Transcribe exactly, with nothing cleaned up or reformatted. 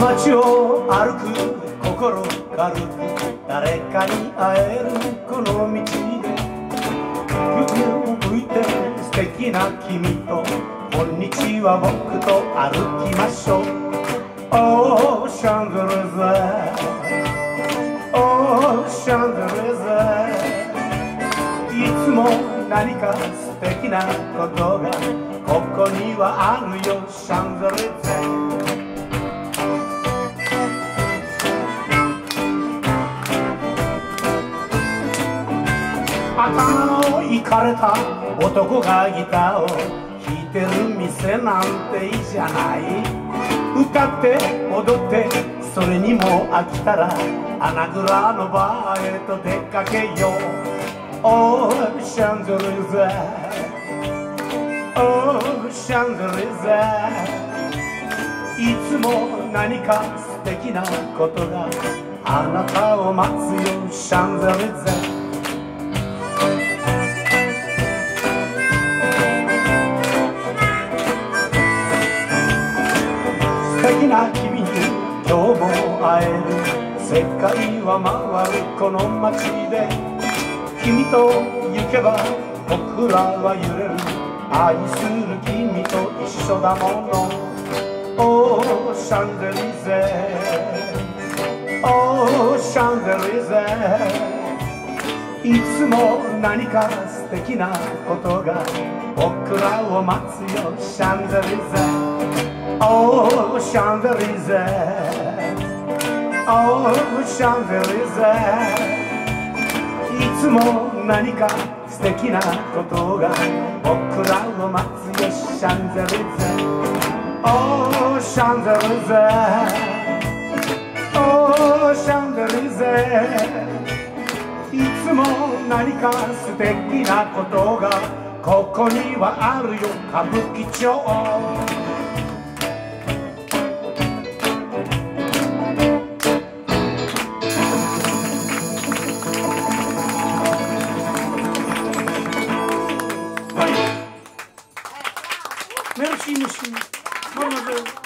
街を歩く心軽く誰かに会えるこの道で服を向いて素敵な君とこんにちは僕と歩きましょう。オーシャンゼリゼオーシャンゼリゼいつも何か素敵なことがここにはあるよシャンゼリゼ。頭のいかれた男がギターを弾いてる店なんていいじゃない。歌って踊ってそれにも飽きたら穴蔵のバーへと出かけよう。オーシャンゼリゼオーシャンゼリゼいつも何か素敵なことがあなたを待つよシャンゼリゼ。素敵な君に今日も会える世界は回るこの街で君と行けば僕らは揺れる愛する君と一緒だもの。オーシャンゼリゼオーシャンゼリゼいつも何か素敵なことが僕らを待つよシャンゼリゼ。オーシャンゼリゼオーシャンゼリゼいつも何か素敵なことが僕らを待つよシャンゼリゼ。オーシャンゼリゼオーシャンゼリゼいつも何か素敵なことがここにはあるよ歌舞伎町。Merci, monsieur. Mademoiselle.